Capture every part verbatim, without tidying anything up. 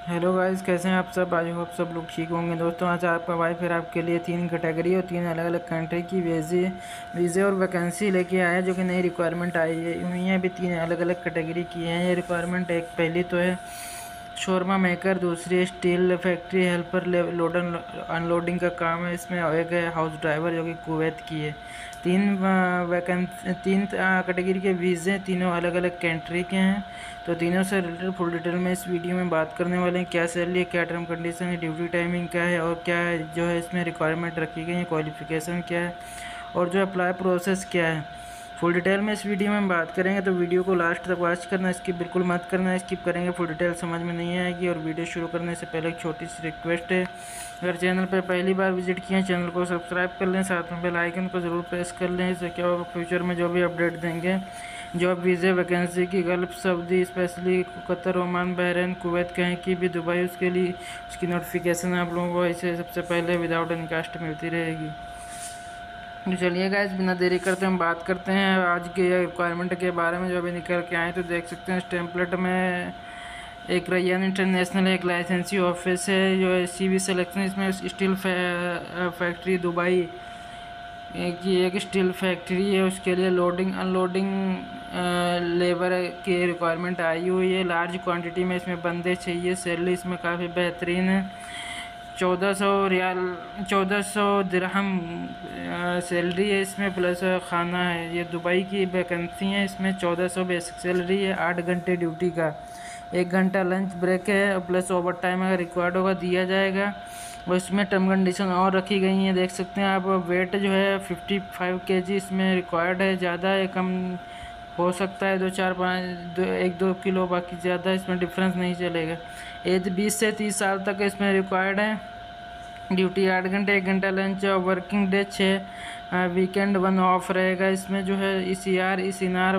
Hello guys, कैसे हैं आप सब। आई होप सब लोग ठीक होंगे। दोस्तों, आज आपका वाई फिर आपके लिए तीन कैटेगरी और तीन अलग अलग कंट्री की वीज़े वीज़े और वैकेंसी लेके आया है, जो कि नई रिक्वायरमेंट आई है। हुई हैं भी तीन अलग अलग कैटेगरी की हैं ये रिक्वायरमेंट। एक पहली तो है शोरमा मेकर, दूसरी steel factory helper, loading unloading का काम है इसमें, और एक है हाउस ड्राइवर जो कि कुवैत की है। तीन वैकेंसी तीन कैटेगरी के वीज़े तीनों अलग अलग कंट्री के हैं। तो तीनों से रिलेटेड फुल डिटेल में इस वीडियो में बात करने वाले हैं। क्या सैलरी है, क्या टर्म कंडीशन है, ड्यूटी टाइमिंग क्या है, और क्या है जो है इसमें रिक्वायरमेंट रखी गई है, क्वालिफिकेशन क्या है, और जो अप्लाई प्रोसेस क्या है। फुल डिटेल में इस वीडियो में हम बात करेंगे, तो वीडियो को लास्ट तक वॉच करना, स्किप बिल्कुल मत करना। स्किप करेंगे फुल डिटेल समझ में नहीं आएगी। और वीडियो शुरू करने से पहले एक छोटी सी रिक्वेस्ट है, अगर चैनल पर पहली बार विजिट किए हैं चैनल को सब्सक्राइब कर लें, साथ में बेल आइकन को ज़रूर प्रेस कर लें। इससे क्या होगा, फ्यूचर में जो भी अपडेट देंगे जॉब वीज़े वैकेंसी की, Gulf Saudi specially Qatar, Oman, Bahrain, Kuwait, कहीं की भी, दुबई, उसके लिए उसकी नोटिफिकेशन आप लोगों को इसे सबसे पहले विदाउट एनी कास्ट मिलती रहेगी। तो चलिए गाइस, बिना देरी करते हम बात करते हैं आज के रिक्वायरमेंट के बारे में जो अभी निकल के आए। तो देख सकते हैं इस टेम्पलेट में एक रैयान इंटरनेशनल एक लाइसेंसी ऑफिस है, जो है सी वी सिलेक्शन। इसमें स्टील फैक्ट्री दुबई की एक स्टील फैक्ट्री है, उसके लिए लोडिंग अनलोडिंग लेबर की रिक्वायरमेंट आई हुई है। लार्ज क्वांटिटी में इसमें बंदे चाहिए। सैलरी इसमें काफ़ी बेहतरीन है, चौदह सौ रियाल चौदह सौ दिरहम सैलरी है इसमें, प्लस खाना है। ये दुबई की वैकेंसी है। इसमें चौदह सौ बेसिक सैलरी है, आठ घंटे ड्यूटी का, एक घंटा लंच ब्रेक है, प्लस ओवर टाइम अगर रिक्वायर्ड होगा दिया जाएगा। और इसमें टर्म कंडीशन और रखी गई हैं, देख सकते हैं आप। वेट जो है पचपन केजी इसमें रिक्वायर्ड है, ज़्यादा या कम हो सकता है, दो चार पाँच दो एक दो किलो, बाकी ज़्यादा इसमें डिफरेंस नहीं चलेगा। एज बीस से तीस साल तक इसमें रिक्वायर्ड है। ड्यूटी आठ घंटे, एक घंटा लंच, और वर्किंग डे छः, वीकेंड वन ऑफ रहेगा। इसमें जो है E C R E C N R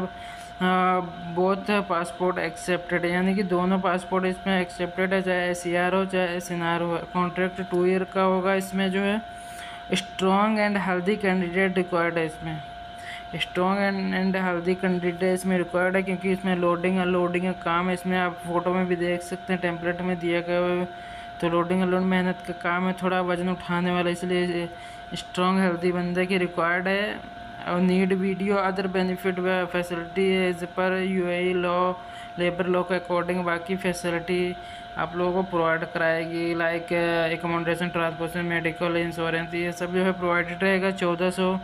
both passport accepted, यानी कि दोनों पासपोर्ट इसमें एक्सेप्टेड है, चाहे ए सी आर हो चाहे एस एन आर हो। कॉन्ट्रैक्ट टू ईयर का होगा। इसमें जो है strong and healthy candidate required है। इसमें strong and and healthy candidate इसमें रिक्वायर्ड है, क्योंकि इसमें लोडिंग अनलोडिंग का काम है। इसमें आप फोटो में भी देख सकते हैं, टेम्पलेट में दिया गया। तो लोडिंग अनलोड मेहनत का काम है, थोड़ा वजन उठाने वाला, इसलिए स्ट्रॉन्ग हेल्दी बंदे की रिक्वायर्ड है। और नीड वीडियो अदर बेनिफिट व facility as per U A E law, labour law के अकॉर्डिंग बाकी फैसिलिटी आप लोगों को प्रोवाइड कराएगी, like accommodation, transportation, medical insurance, ये सब जो है प्रोवाइडेड रहेगा। चौदह सौ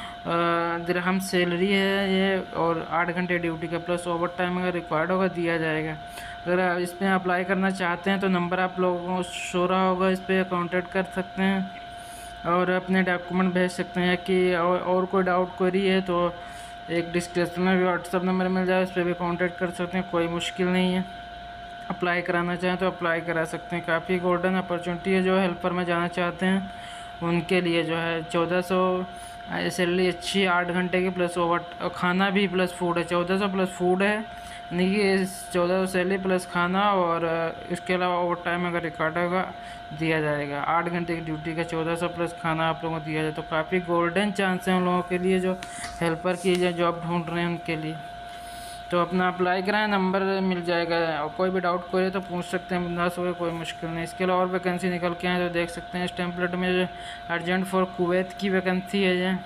दिरहम सैलरी है ये, और आठ घंटे ड्यूटी का, प्लस ओवर टाइम अगर रिक्वायर्ड होगा दिया जाएगा। अगर आप इसमें अप्लाई करना चाहते हैं तो नंबर आप लोगों को शो रहा होगा, इस पर कॉन्टेक्ट कर सकते हैं और अपने डॉक्यूमेंट भेज सकते हैं। कि और, और कोई डाउट क्वेरी है तो एक डिस्क्रिप्शन में भी व्हाट्सअप नंबर मिल जाए, उस पर भी कॉन्टेक्ट कर सकते हैं, कोई मुश्किल नहीं है। अप्लाई कराना चाहें तो अप्लाई करा सकते हैं। काफ़ी गोल्डन अपॉर्चुनिटी है जो हेल्पर में जाना चाहते हैं उनके लिए। जो है चौदह सौ सैलरी अच्छी, आठ घंटे की, प्लस ओवर खाना भी प्लस फूड है। चौदह सौ प्लस फूड है, यानी कि चौदह सौ सैलरी प्लस खाना, और इसके अलावा ओवर टाइम अगर रिकॉर्ड होगा दिया जाएगा। आठ घंटे की ड्यूटी का चौदह सौ प्लस खाना आप लोगों को दिया जाए। तो काफ़ी गोल्डन चांस है उन लोगों के लिए जो हेल्पर की जॉब ढूंढ रहे हैं उनके लिए। तो अपना अप्लाई कराएं, नंबर मिल जाएगा। और कोई भी डाउट करे तो पूछ सकते हैं, बिंदास हो गए, कोई मुश्किल नहीं। इसके अलावा और वैकेंसी निकल के आए तो देख सकते हैं इस टेम्पलेट में। जो अर्जेंट फॉर कुवैत की वैकेंसी है, ये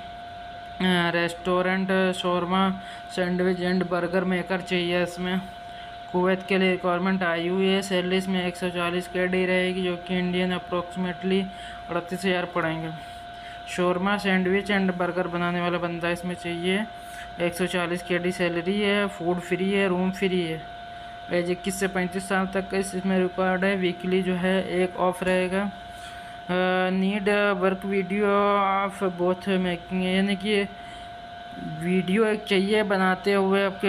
रेस्टोरेंट, शोरमा, सैंडविच एंड बर्गर मेकर चाहिए इसमें। कुवैत के लिए रिक्वायरमेंट आई हुई है। सैलरी इसमें एक सौ चालीस के डी रहेगी, जो कि इंडियन अप्रोक्सीमेटली अड़तीस हज़ार पड़ेंगे। शोरमा, सैंडविच एंड बर्गर बनाने वाला बंदा इसमें चाहिए। एक सौ चालीस के डी सैलरी है, फूड फ्री है, रूम फ्री है। एज इक्कीस से पैंतीस साल तक का इसमें रिक्वायर्ड है। वीकली जो है एक ऑफ रहेगा। Need work video of both making, यानी कि वीडियो एक चाहिए बनाते हुए आपके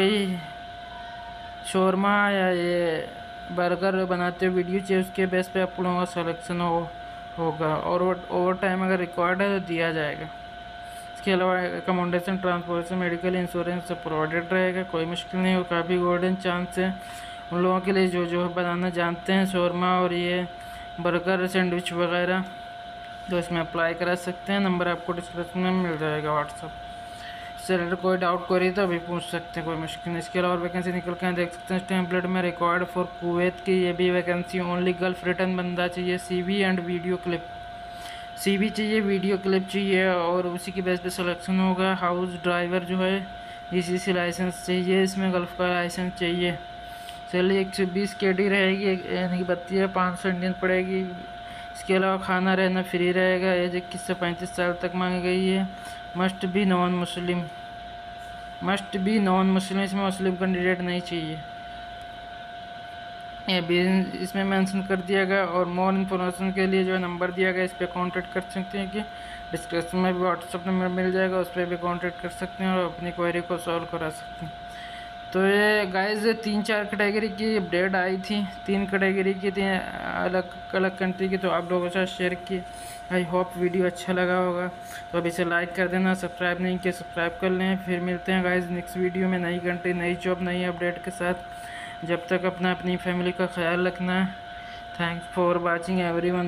शोरमा या ये बर्गर बनाते हुए वीडियो चाहिए, उसके बेस पे आप लोगों का सिलेक्शन हो होगा। और ओवर टाइम अगर रिक्वायर्ड है तो दिया जाएगा। इसके अलावा एकोमोडेशन, ट्रांसपोर्टेशन, मेडिकल इंश्योरेंस सब प्रोवाइडेड रहेगा, कोई मुश्किल नहीं। और काफ़ी गोल्डन चांस है उन लोगों के लिए जो जो बनाना जानते हैं शोरमा और ये बर्गर, सैंडविच वगैरह, तो इसमें अप्लाई करा सकते हैं। नंबर आपको डिस्क्रिप्शन में मिल जाएगा व्हाट्सअप। आपसे कोई डाउट कोई तो अभी पूछ सकते हैं, कोई मुश्किल नहीं। इसके अलावा वैकेंसी निकल के देख सकते हैं टेम्पलेट में, रिक्वायर्ड फॉर कुवैत की ये भी वैकेंसी, ओनली गल्फ रिटर्न बंदा चाहिए, CV and video clip, CV चाहिए, वीडियो क्लिप चाहिए और उसी की बेस पे सिलेक्शन होगा। हाउस ड्राइवर जो है इसी से लाइसेंस चाहिए, इसमें गल्फ का लाइसेंस चाहिए। चलिए एक सौ बीस के डी रहेगी, यानी कि बत्तीस है, पाँच सौ इंडियन पड़ेगी। इसके अलावा खाना रहना फ्री रहेगा। एज इक्कीस से पैंतीस साल तक मांगी गई है। Must be non Muslim, must be non Muslim, इसमें मुस्लिम कैंडिडेट नहीं चाहिए, ये भी इसमें मेंशन कर दिया गया। और मोर इन्फॉर्मेशन के लिए जो है नंबर दिया गया, इस पर कॉन्टेक्ट कर सकते हैं कि डिस्क्रिप्शन में भी व्हाट्सअप नंबर मिल जाएगा, उस पर भी कॉन्टेक्ट कर सकते हैं और अपनी क्वेरी को सॉल्व करा सकते हैं। तो ये गाइस तीन चार कैटेगरी की अपडेट आई थी, तीन कैटेगरी की थी अलग अलग कंट्री की, तो आप लोगों के साथ शेयर की। आई होप वीडियो अच्छा लगा होगा, तो अभी से लाइक कर देना, सब्सक्राइब नहीं किया सब्सक्राइब कर लें। फिर मिलते हैं गाइस नेक्स्ट वीडियो में, नई कंट्री नई जॉब नई अपडेट के साथ। जब तक अपना अपनी फैमिली का ख्याल रखना। Thanks for watching everyone.